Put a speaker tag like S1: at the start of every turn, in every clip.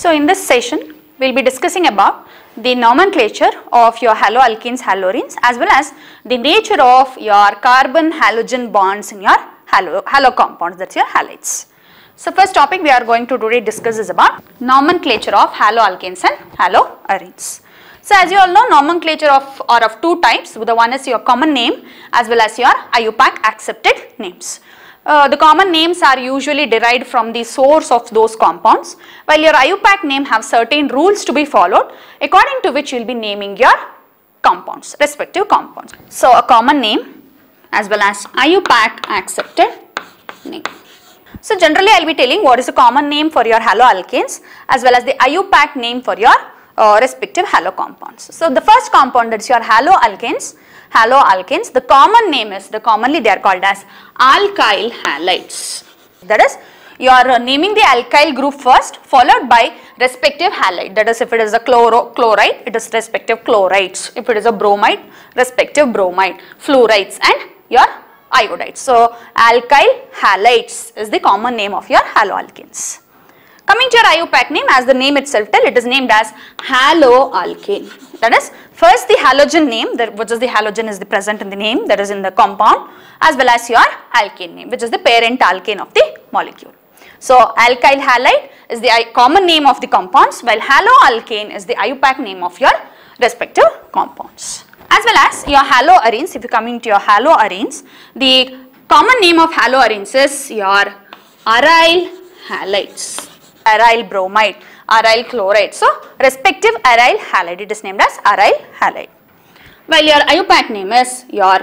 S1: So in this session, we will be discussing about the nomenclature of your haloalkenes, haloarenes, as well as the nature of your carbon halogen bonds in your halo compounds, that's your halides. So first topic we are going to today discuss is about nomenclature of haloalkenes and haloarenes. So as you all know, nomenclature are of two types. The one is your common name as well as your IUPAC accepted names. The common names are usually derived from the source of those compounds, while your IUPAC name have certain rules to be followed, according to which you will be naming your compounds, respective compounds. So a common name as well as IUPAC accepted name. So generally I will be telling what is the common name for your haloalkanes as well as the IUPAC name for your respective halo compounds. So the first compound, that is your haloalkanes, the common name is, commonly they are called as alkyl halides. That is, you are naming the alkyl group first, followed by respective halide. That is, if it is a chloride, it is respective chlorides. If it is a bromide, respective bromide, fluorides and your iodides. So alkyl halides is the common name of your haloalkanes. Coming to your IUPAC name, as the name itself tells, it is named as haloalkane. That is, first the halogen name, which is the halogen is the present in the name, that is in the compound, as well as your alkane name, which is the parent alkane of the molecule. So alkyl halide is the common name of the compounds, while haloalkane is the IUPAC name of your respective compounds. As well as your haloarenes, if you are coming to your haloarenes, the common name of haloarenes is your aryl halides. Aryl bromide, aryl chloride. So respective aryl halide, it is named as aryl halide. While your IUPAC name is your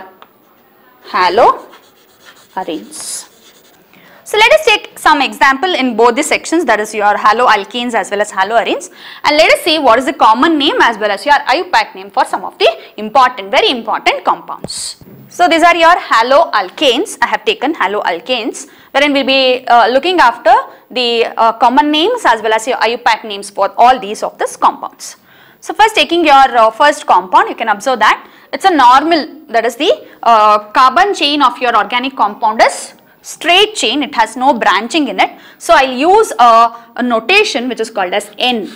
S1: haloarenes. So let us take some example in both the sections, that is your haloalkenes as well as haloarenes, and let us see what is the common name as well as your IUPAC name for some of the important, very important compounds. So these are your haloalkanes. I have taken haloalkanes, wherein we will be looking after the common names as well as your IUPAC names for all these of these compounds. So first, taking your first compound, you can observe that it is a normal, that is the carbon chain of your organic compound is straight chain, it has no branching in it. So I will use a notation which is called as N.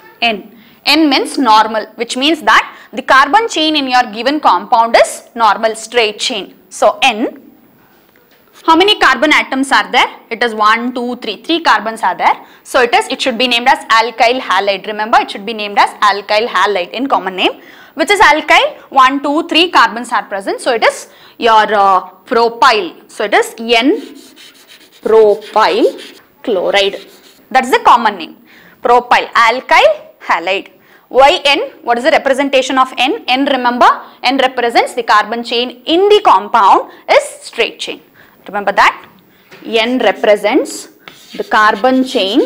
S1: N means normal, which means that the carbon chain in your given compound is normal straight chain. So N. How many carbon atoms are there? It is 1, 2, 3. 3 carbons are there. So it should be named as alkyl halide. Remember, it should be named as alkyl halide in common name, which is alkyl. 1, 2, 3 carbons are present. So it is your propyl. So it is N-propyl chloride. That is the common name. Propyl, alkyl halide. Why N? What is the representation of N? N, remember, N represents the carbon chain in the compound is straight chain. Remember that. N represents the carbon chain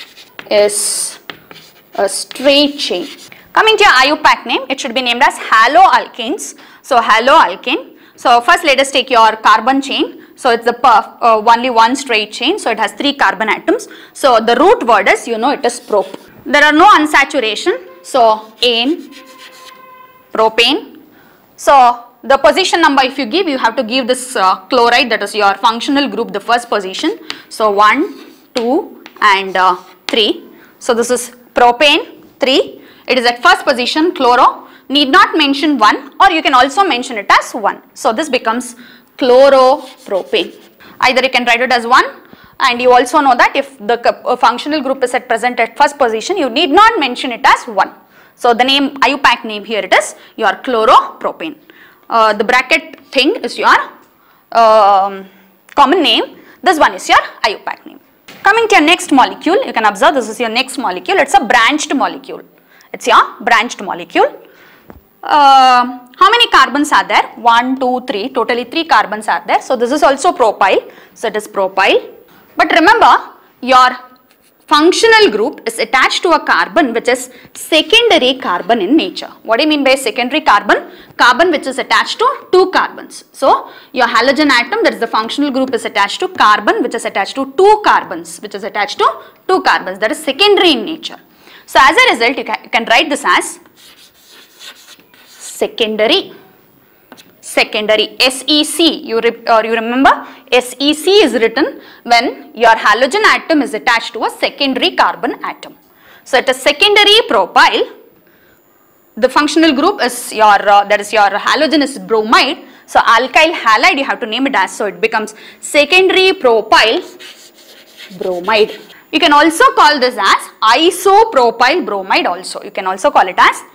S1: is a straight chain. Coming to your IUPAC name, it should be named as haloalkanes. So haloalkane. So first let us take your carbon chain. So it's the only one straight chain. So it has 3 carbon atoms. So the root word is, it is prop. There are no unsaturation. So ane, propane. So the position number, if you give, you have to give this chloride, that is your functional group, the first position. So 1, 2 and 3. So this is propane 3. It is at first position, chloro. Need not mention 1, or you can also mention it as 1. So this becomes chloropropane. Either you can write it as 1, and you also know that if the functional group is present at first position, you need not mention it as 1. So the name, IUPAC name here, it is your chloropropane. The bracket thing is your common name. This one is your IUPAC name. Coming to your next molecule, you can observe this is your next molecule. It's a branched molecule. It's your branched molecule. How many carbons are there? 1, 2, 3. Totally 3 carbons are there. So this is also propyl. So it is propyl. But remember, your functional group is attached to a carbon which is secondary carbon in nature. What do you mean by secondary carbon? Carbon which is attached to 2 carbons. So your halogen atom, that is the functional group, is attached to carbon which is attached to 2 carbons, that is secondary in nature. So as a result, you can write this as secondary. SEC, you remember, SEC is written when your halogen atom is attached to a secondary carbon atom. So it is secondary propyl. The functional group is your that is your halogen is bromide. So alkyl halide you have to name it as, so it becomes secondary propyl bromide. You can also call this as isopropyl bromide also. You can also call it as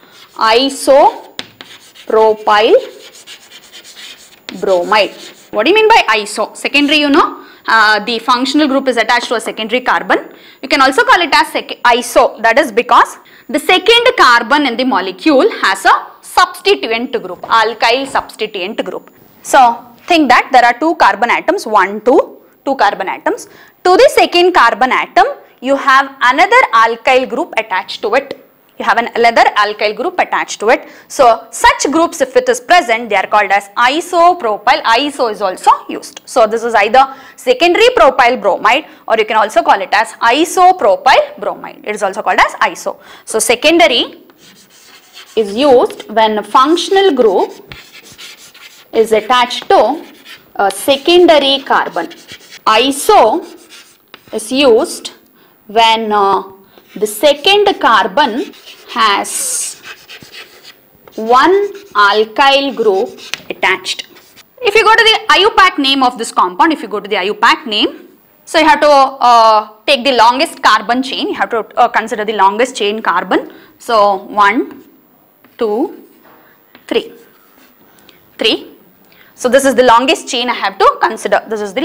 S1: isopropyl bromide. What do you mean by iso? Secondary, you know, the functional group is attached to a secondary carbon. You can also call it as iso. That is because the second carbon in the molecule has a substituent group, alkyl substituent group. So think that there are two carbon atoms, two carbon atoms. To the second carbon atom, you have another alkyl group attached to it. You have another alkyl group attached to it. So such groups, if it is present, they are called as isopropyl. Iso is also used. So this is either secondary propyl bromide, or you can also call it as isopropyl bromide. It is also called as iso. So secondary is used when a functional group is attached to a secondary carbon. Iso is used when the second carbon has one alkyl group attached. If you go to the IUPAC name of this compound, so you have to take the longest carbon chain, you have to consider the longest chain carbon. So 1, 2, 3. So this is the longest chain I have to consider.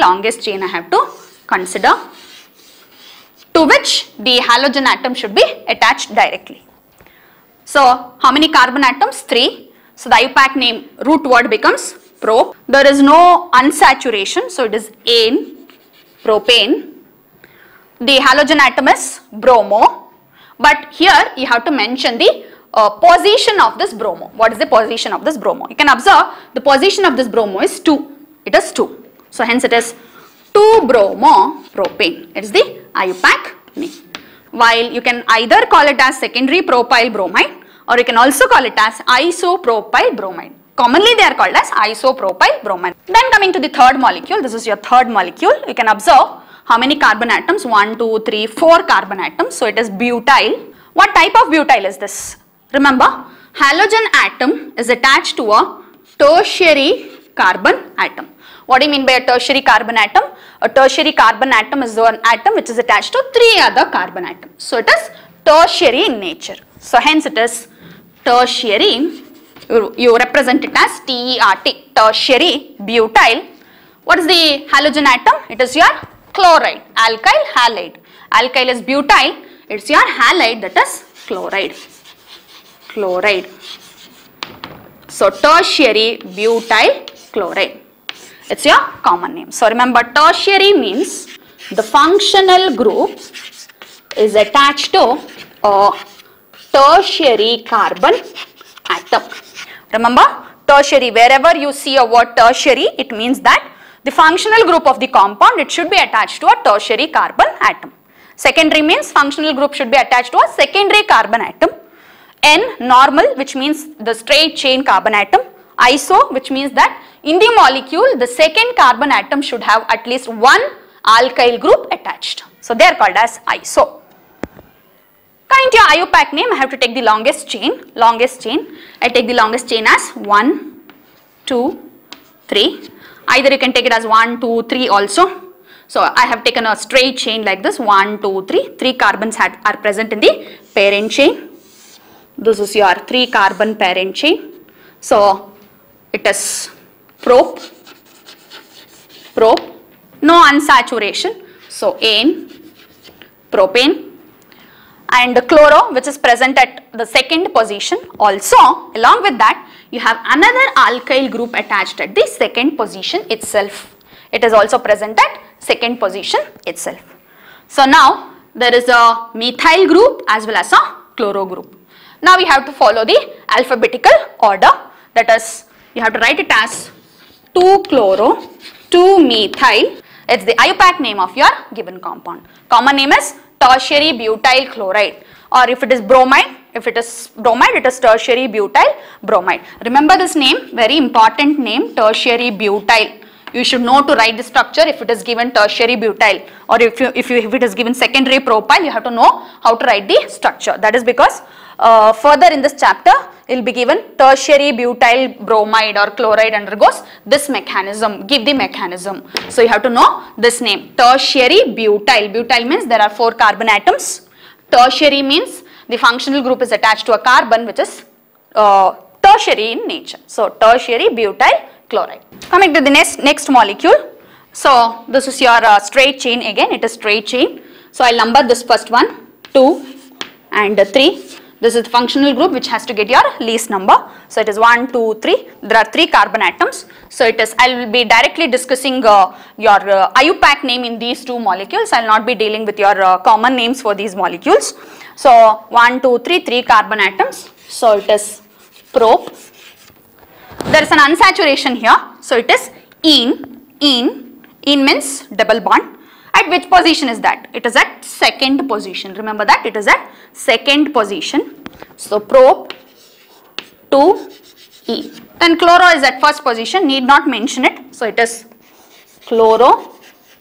S1: To which the halogen atom should be attached directly. So how many carbon atoms? 3. So the IUPAC name root word becomes prop. There is no unsaturation, so it is ane, propane. The halogen atom is bromo, but here you have to mention the position of this bromo. What is the position of this bromo? You can observe the position of this bromo is 2. It is 2. So hence it is 2-bromo propane. It is the IUPAC name. While you can either call it as secondary propyl bromide, or you can also call it as isopropyl bromide. Commonly they are called as isopropyl bromide. Then coming to the third molecule, this is your third molecule. You can observe how many carbon atoms? 1, 2, 3, 4 carbon atoms. So it is butyl. What type of butyl is this? Remember, halogen atom is attached to a tertiary carbon atom. What do you mean by a tertiary carbon atom? A tertiary carbon atom is one atom which is attached to 3 other carbon atoms. So it is tertiary in nature. So hence it is tertiary. You represent it as TERT, tertiary butyl. What is the halogen atom? It is your chloride, alkyl halide. Alkyl is butyl. It's your halide, that is chloride. So tertiary butyl chloride. It's your common name. So remember, tertiary means the functional group is attached to a tertiary carbon atom. Remember, tertiary, wherever you see a word tertiary, it means that the functional group of the compound, it should be attached to a tertiary carbon atom. Secondary means functional group should be attached to a secondary carbon atom. N, normal, which means the straight chain carbon atom. Iso, which means that in the molecule, the second carbon atom should have at least one alkyl group attached. So they are called as iso. Coming to your IUPAC name, I have to take the longest chain. I take the longest chain as 1, 2, 3. Either you can take it as 1, 2, 3 also. So I have taken a straight chain like this, 1, 2, 3. 3 carbons are present in the parent chain. This is your 3 carbon parent chain. So it is prop, no unsaturation. So ane, propane, and chloro, which is present at the second position. Also, along with that, you have another alkyl group attached at the second position itself. It is also present at second position itself. So now there is a methyl group as well as a chloro group. Now we have to follow the alphabetical order. That is, you have to write it as 2-chloro, 2-methyl. It's the IUPAC name of your given compound. Common name is tertiary butyl chloride, or if it is bromide, it is tertiary butyl bromide. Remember this name, very important name, tertiary butyl. You should know to write the structure if it is given tertiary butyl, or if it is given secondary propyl, you have to know how to write the structure. That is because further in this chapter it will be given tertiary butyl bromide or chloride undergoes this mechanism. Give the mechanism. So you have to know this name, tertiary butyl. Butyl means there are 4 carbon atoms. Tertiary means the functional group is attached to a carbon which is tertiary in nature. So tertiary butyl chloride. Coming to the next molecule. So this is your straight chain again, it is straight chain. So I'll number this first one, 2 and 3. This is the functional group which has to get your least number. So it is 1, 2, 3. There are 3 carbon atoms. So it is, I will be directly discussing your IUPAC name in these 2 molecules. I will not be dealing with your common names for these molecules. So 1, 2, 3, 3 carbon atoms. So it is prop. There is an unsaturation here. So it is ene. Ene means double bond. At which position is that? It is at second position. Remember that it is at second position. So prop 2E. Then chloro is at first position. Need not mention it. So it is chloro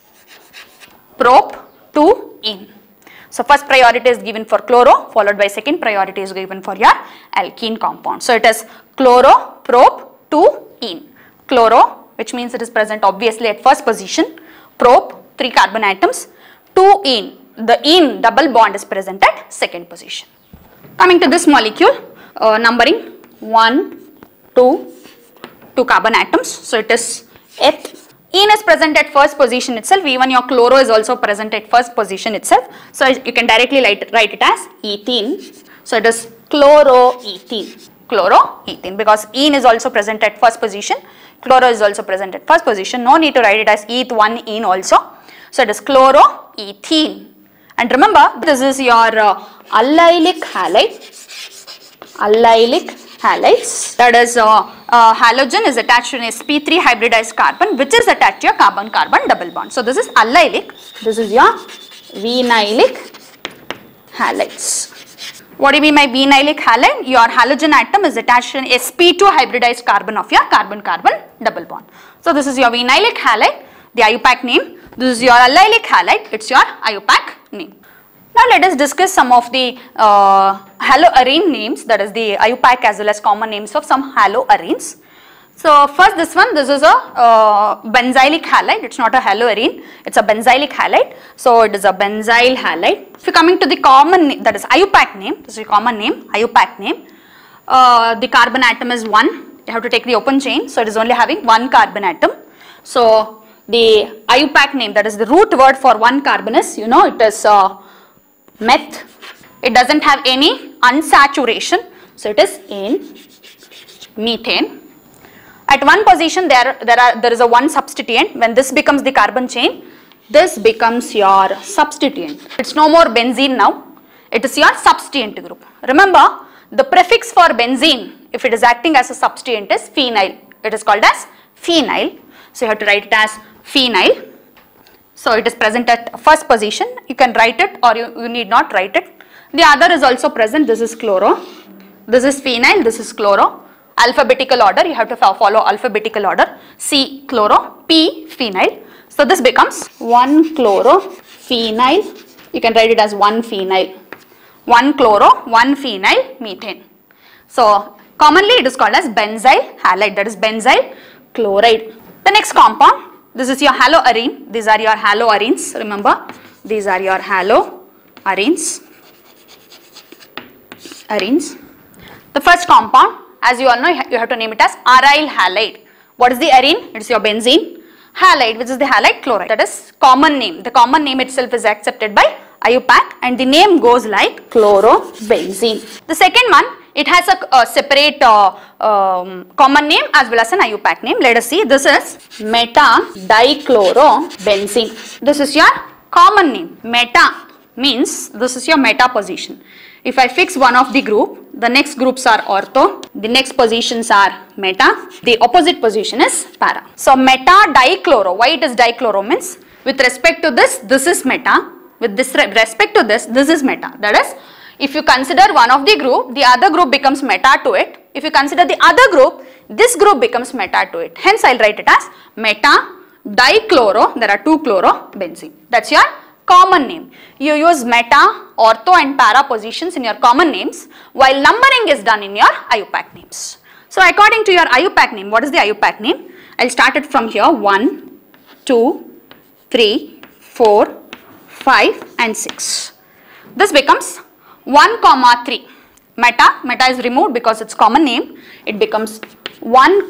S1: prop 2E. So first priority is given for chloro, followed by second priority is given for your alkene compound. So it is chloro prop 2ene. Chloro, which means it is present obviously at first position. Prop, 3 carbon atoms. 2ene, the ene double bond is present at second position. Coming to this molecule, numbering 1, 2, 2 carbon atoms. So it is eth. Ene is present at first position itself. Even your chloro is also present at first position itself. So you can directly write it as ethene. So it is chloroethene. Chloroethene, because ene is also present at first position. Chloro is also present at first position. No need to write it as eth 1 ene also. So it is chloroethene. And remember, this is your allylic halide. Allylic halides. That is halogen is attached to an sp3 hybridized carbon which is attached to your carbon-carbon double bond. So this is allylic. This is your vinylic halides. What do you mean by vinylic halide? Your halogen atom is attached to an sp2 hybridized carbon of your carbon-carbon double bond. So this is your vinylic halide, the IUPAC name. This is your allylic halide, it's your IUPAC name. Now let us discuss some of the haloarene names, that is the IUPAC as well as common names of some haloarenes. So first this one, this is a benzylic halide. It's not a haloarene, it's a benzylic halide. So it is a benzyl halide. If you are coming to the common name, that is IUPAC name, this is a common name, IUPAC name. The carbon atom is 1. You have to take the open chain. So it is only having 1 carbon atom. So the IUPAC name, that is the root word for 1 carbon is, you know, it is meth. It doesn't have any unsaturation. So it is in methane. At one position there is a 1 substituent. When this becomes the carbon chain, this becomes your substituent. It's no more benzene now. It is your substituent group. Remember, the prefix for benzene, if it is acting as a substituent, is phenyl. It is called as phenyl. So you have to write it as phenyl. So it is present at first position. You can write it or you need not write it. The other is also present. This is chloro. This is phenyl. This is chloro. Alphabetical order. You have to follow alphabetical order. C chloro, P phenyl. So this becomes 1 chloro phenyl. You can write it as 1 phenyl. 1 chloro, 1 phenyl methane. So commonly it is called as benzyl halide. That is benzyl chloride. The next compound. This is your haloarene. These are your haloarenes. Remember, these are your haloarenes. The first compound, as you all know, you have to name it as aryl halide. What is the arene? It is your benzene. Halide, which is the halide chloride. That is common name. The common name itself is accepted by IUPAC and the name goes like chlorobenzene. The second one, it has a separate common name as well as an IUPAC name. Let us see. This is meta-dichlorobenzene. This is your common name. Meta means this is your meta position. If I fix one of the group, the next groups are ortho, the next positions are meta, the opposite position is para. So meta-dichloro, why it is dichloro means with respect to this is meta, with this respect to this is meta. That is, if you consider one of the group, the other group becomes meta to it. If you consider the other group, this group becomes meta to it. Hence I will write it as meta dichloro, there are 2 chlorobenzene. That's your common name. You use meta, ortho and para positions in your common names, while numbering is done in your IUPAC names. So according to your IUPAC name, what is the IUPAC name? I'll start it from here. 1, 2, 3, 4, 5 and 6. This becomes 1, 3. Meta is removed because it's common name. It becomes 1,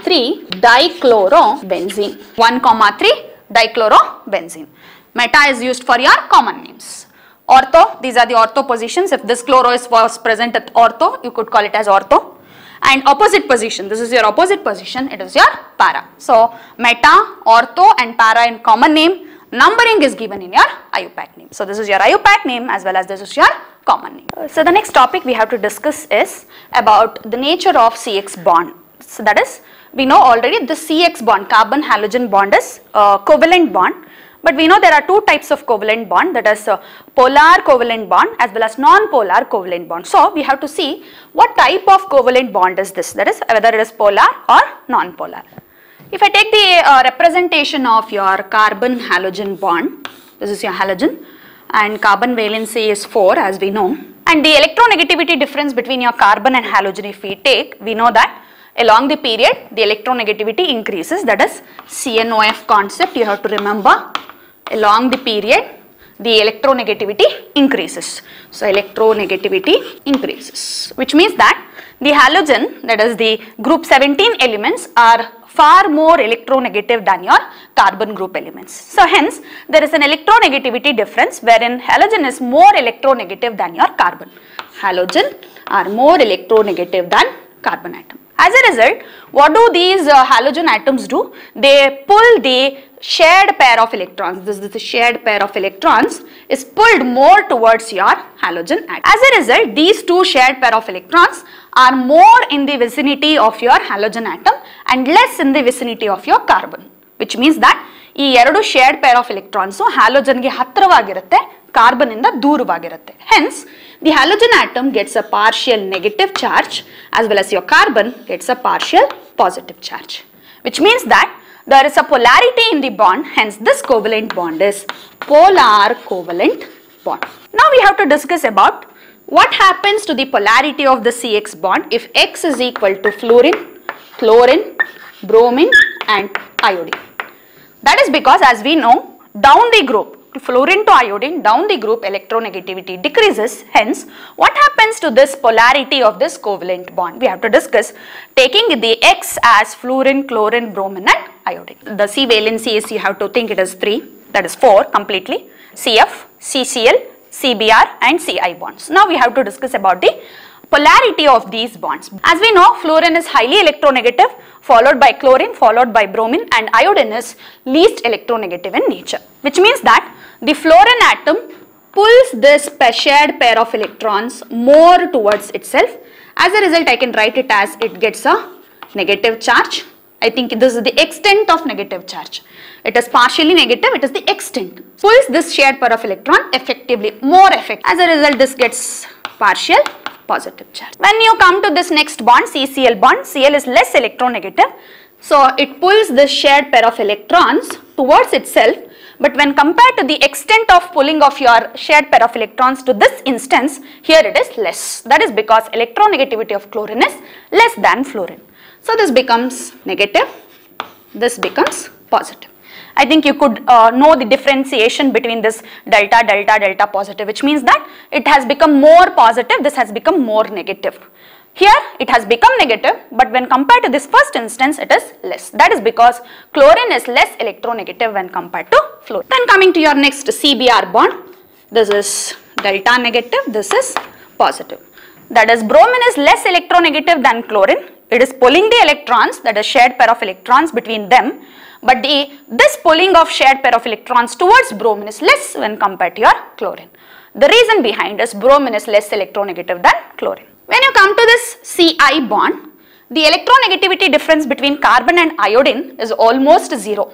S1: 3 dichlorobenzene. 1, 3 dichlorobenzene. Meta is used for your common names. Ortho, these are the ortho positions. If this chloro was present at ortho, you could call it as ortho. And opposite position, this is your opposite position, it is your para. So meta, ortho and para in common name. Numbering is given in your IUPAC name. So this is your IUPAC name as well as this is your common name. So the next topic we have to discuss is about the nature of CX bond. So that is, we know already the CX bond, carbon halogen bond is a covalent bond. But we know there are 2 types of covalent bond, that is polar covalent bond as well as non-polar covalent bond. So we have to see what type of covalent bond is this, that is whether it is polar or non-polar. If I take the representation of your carbon halogen bond, this is your halogen and carbon valency is 4 as we know, and the electronegativity difference between your carbon and halogen if we take, we know that along the period the electronegativity increases, that is CNOF concept you have to remember. Along the period the electronegativity increases. So electronegativity increases, which means that the halogen, that is the group 17 elements, are far more electronegative than your carbon group elements. So hence there is an electronegativity difference wherein halogen is more electronegative than your carbon. Halogen are more electronegative than carbon atom. As a result, what do these halogen atoms do? They pull the shared pair of electrons. This is the shared pair of electrons is pulled more towards your halogen atom. As a result, these 2 shared pair of electrons are more in the vicinity of your halogen atom and less in the vicinity of your carbon, which means that ಈ ಎರಡು shared pair of electrons halogen ಗೆ ಹತ್ತಿರವಾಗಿರುತ್ತೆ, carbon ಇಂದ ದೂರವಾಗಿರುತ್ತೆ. Hence the halogen atom gets a partial negative charge as well as your carbon gets a partial positive charge, which means that there is a polarity in the bond. Hence this covalent bond is polar covalent bond. Now we have to discuss about what happens to the polarity of the CX bond if X is equal to fluorine, chlorine, bromine and iodine. That is because as we know, down the group, fluorine to iodine, down the group electronegativity decreases. Hence what happens to this polarity of this covalent bond? We have to discuss taking the X as fluorine, chlorine, bromine and iodine. The C valency is, you have to think it is 3, that is 4 completely, CF, CCl, CBr and Ci bonds. Now we have to discuss about the polarity of these bonds. As we know, fluorine is highly electronegative, followed by chlorine, followed by bromine, and iodine is least electronegative in nature, which means that the fluorine atom pulls this shared pair of electrons more towards itself. As a result, I can write it as it gets a negative charge. I think this is the extent of negative charge. It is partially negative, it is the extent. Pulls this shared pair of electron effectively, more effective. As a result, this gets partial positive charge. When you come to this next bond, CCl bond, Cl is less electronegative. So it pulls this shared pair of electrons towards itself. But when compared to the extent of pulling of your shared pair of electrons to this instance, here it is less. That is because electronegativity of chlorine is less than fluorine. So this becomes negative, this becomes positive. I think you could know the differentiation between this delta, delta, delta positive, which means that it has become more positive, this has become more negative. Here it has become negative, but when compared to this first instance, it is less. That is because chlorine is less electronegative when compared to fluorine. Then coming to your next CBr bond, this is delta negative, this is positive. That is, bromine is less electronegative than chlorine. It is pulling the electrons, that is shared pair of electrons between them. But this pulling of shared pair of electrons towards bromine is less when compared to your chlorine. The reason behind is bromine is less electronegative than chlorine. When you come to this Ci bond, the electronegativity difference between carbon and iodine is almost zero.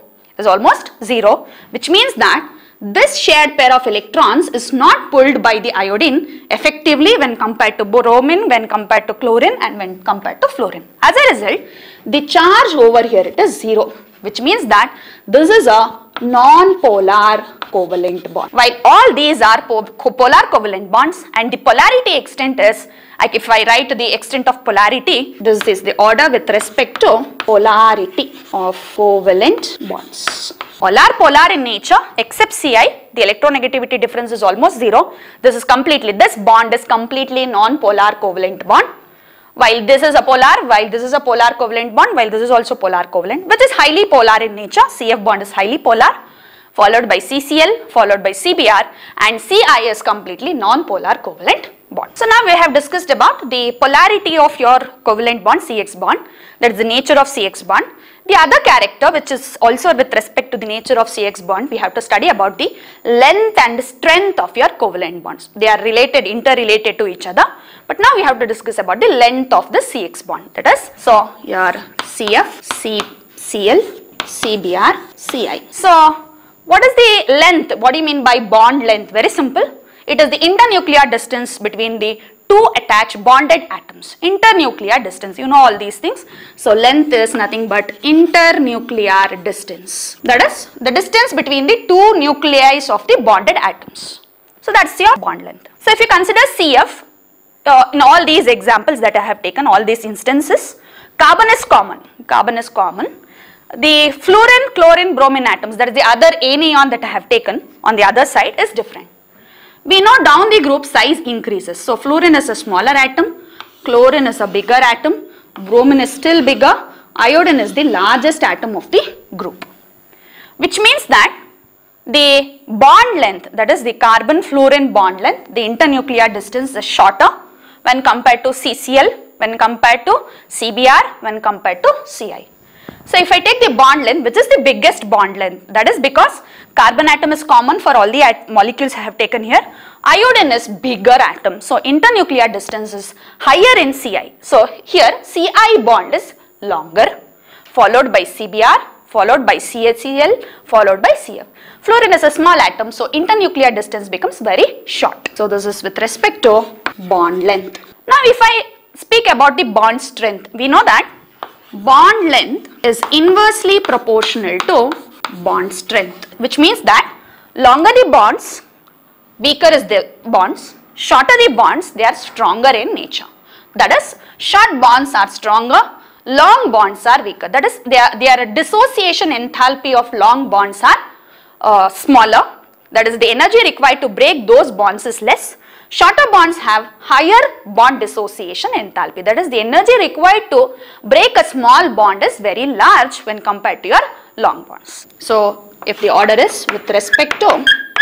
S1: Which means that this shared pair of electrons is not pulled by the iodine effectively when compared to bromine, when compared to chlorine and when compared to fluorine. As a result, the charge over here it is 0. which means that this is a non-polar covalent bond. While all these are polar covalent bonds, and the polarity extent is, like if I write the extent of polarity, this is the order with respect to polarity of covalent bonds. All are polar in nature except Ci, the electronegativity difference is almost 0. This bond is completely non-polar covalent bond. While this is a polar, while this is a polar covalent bond, while this is also polar covalent, which is highly polar in nature. CF bond is highly polar, followed by CCl, followed by CBr, and Ci is completely non-polar covalent bond. So now we have discussed about the polarity of your covalent bond, CX bond, that is the nature of CX bond. The other character, which is also with respect to the nature of CX bond, we have to study about the length and strength of your covalent bonds. They are related, interrelated to each other. But now we have to discuss about the length of the CX bond. That is, so your CF, CCl, CBr, Ci. So what is the length? What do you mean by bond length? Very simple. It is the internuclear distance between the two attached bonded atoms. Internuclear distance, you know all these things. So length is nothing but internuclear distance. That is the distance between the two nuclei of the bonded atoms. So that's your bond length. So if you consider CF, in all these examples that I have taken, all these instances, carbon is common. Carbon is common. The fluorine, chlorine, bromine atoms, that is the other anion that I have taken on the other side, is different. We know down the group size increases. So fluorine is a smaller atom, chlorine is a bigger atom, bromine is still bigger, iodine is the largest atom of the group. Which means that the bond length, that is the carbon-fluorine bond length, the internuclear distance is shorter when compared to CCl, when compared to CBr, when compared to Ci. So if I take the bond length, which is the biggest bond length, that is because carbon atom is common for all the molecules I have taken here. Iodine is bigger atom. So internuclear distance is higher in Ci. So here Ci bond is longer, followed by CBr, followed by CHCl, followed by CF. Fluorine is a small atom, so internuclear distance becomes very short. So this is with respect to bond length. Now if I speak about the bond strength, we know that bond length is inversely proportional to bond strength, which means that longer the bonds, weaker is the bonds, shorter the bonds, they are stronger in nature. That is, short bonds are stronger, long bonds are weaker. That is, their dissociation enthalpy of long bonds are smaller. That is, the energy required to break those bonds is less. Shorter bonds have higher bond dissociation enthalpy. That is, the energy required to break a small bond is very large when compared to your long bonds. So if the order is with respect to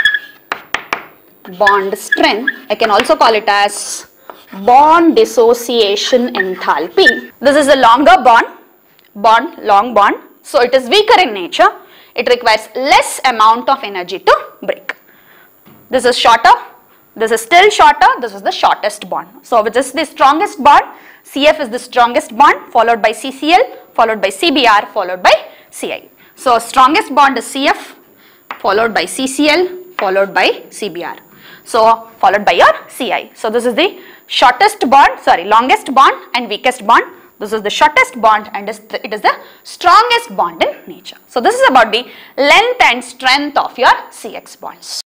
S1: bond strength, I can also call it as bond dissociation enthalpy. This is a longer long bond. So it is weaker in nature. It requires less amount of energy to break. This is shorter. This is still shorter, this is the shortest bond. So which is the strongest bond? CF is the strongest bond, followed by CCl, followed by CBr, followed by Ci. So strongest bond is CF, followed by CCl, followed by CBr. So followed by your Ci. So this is the shortest bond, longest bond and weakest bond. This is the shortest bond and it is the strongest bond in nature. So this is about the length and strength of your CX bonds.